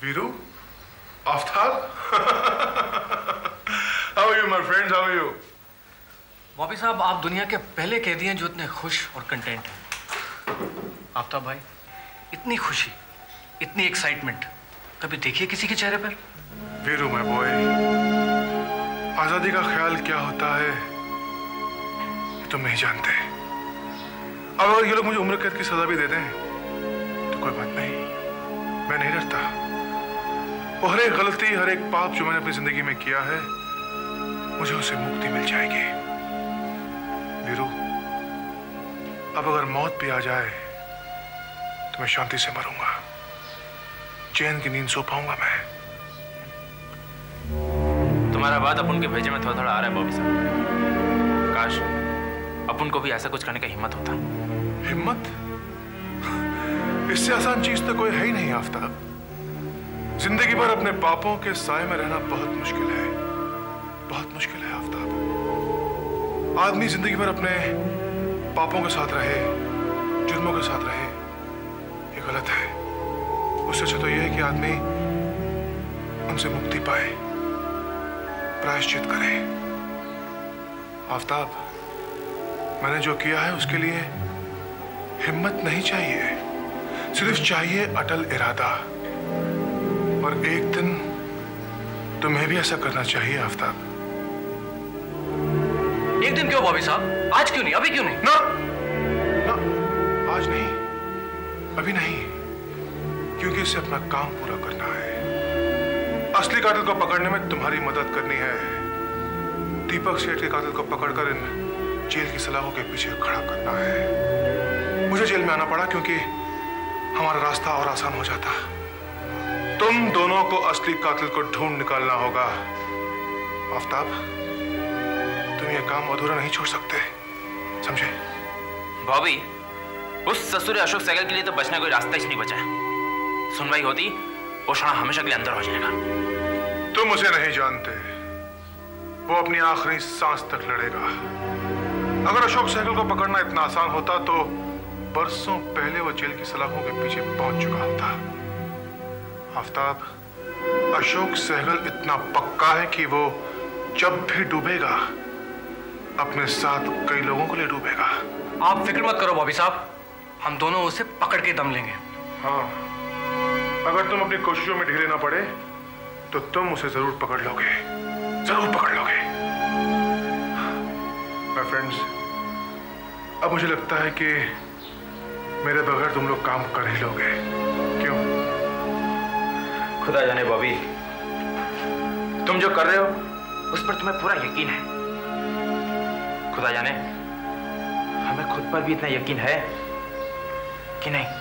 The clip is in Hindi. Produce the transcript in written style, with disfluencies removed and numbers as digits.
Veeru, Aftab, how are you, my friends? How are you? Bobby साहब, आप दुनिया के पहले कैदी हैं जो इतने खुश और कंटेंट हैं। आफ्ताब भाई, इतनी खुशी, इतनी एक्साइटमेंट कभी देखिए किसी के चेहरे पर? वीरू माय बॉय, आजादी का ख्याल क्या होता है ये तुम नहीं जानते। अब अगर ये लोग मुझे उम्र कैद की सजा भी दे दें तो कोई बात नहीं, मैं नहीं डरता। वो हर एक गलती, हर एक पाप जो मैंने अपनी जिंदगी में किया है, मुझे उससे मुक्ति मिल जाएगी। वीरू, अब अगर मौत भी आ जाए तो मैं शांति से मरूंगा, चैन की नींद सो पाऊंगा मैं। तुम्हारा बात अपन के भेजे में थोड़ा थोड़ा आ रहा है बॉबी साहब। काश अपन को भी ऐसा कुछ करने का हिम्मत होता। हिम्मत? इससे आसान चीज तो कोई है ही नहीं आफ्ताब। जिंदगी भर अपने पापों के साए में रहना बहुत मुश्किल है, बहुत मुश्किल है आफ्ताब। आदमी जिंदगी भर अपने पापों के साथ रहे, जुर्मों के साथ रहे, ये गलत है। उससे अच्छा तो यह है कि आदमी उनसे मुक्ति पाए, प्रायश्चित करे। आफ्ताब, मैंने जो किया है उसके लिए हिम्मत नहीं चाहिए, सिर्फ चाहिए अटल इरादा। और एक दिन तुम्हें भी ऐसा करना चाहिए आफ्ताब। एक दिन क्यों बॉबी साहब? आज क्यों नहीं? अभी क्यों नहीं? ना, ना, आज नहीं, अभी नहीं, क्योंकि इसे अपना काम पूरा करना है। असली कातिल को पकड़ने में तुम्हारी मदद करनी है। दीपक सेठ के कातिल को पकड़कर इन जेल की सलाखों के पीछे खड़ा करना है। मुझे जेल में आना पड़ा क्योंकि हमारा रास्ता और आसान हो जाता। तुम दोनों को असली कातिल को ढूंढ निकालना होगा। आफ्ताब, तुम ये काम अधूरा नहीं छोड़ सकते, समझे? बॉबी, उस ससुर अशोक सहगल के लिए तो बचने का कोई रास्ता ही नहीं बचा है। सुनवाई होती वो शोणा हमेशा के लिए अंदर हो जाएगा। तुम उसे नहीं जानते, वो अपनी आखिरी सांस तक लड़ेगा। अगर अशोक सहगल को पकड़ना इतना आसान होता तो बरसों पहले वो जेल की सलाखों के पीछे पहुंच चुका होता। आफ्ताब, अशोक सहगल इतना पक्का है कि वो जब भी डूबेगा अपने साथ कई लोगों को ले डूबेगा। आप फिक्र मत करो बॉबी साहब, हम दोनों उसे पकड़ के दम लेंगे। हाँ, अगर तुम अपनी कोशिशों में ढीले ना पड़े तो तुम उसे जरूर पकड़ लोगे, जरूर पकड़ लोगे। माय फ्रेंड्स, अब मुझे लगता है कि मेरे बगैर तुम लोग काम कर ही लोगे। क्यों? खुदा जाने बॉबी, तुम जो कर रहे हो उस पर तुम्हें पूरा यकीन है। खुदा जाने हमें खुद पर भी इतना यकीन है कि नहीं।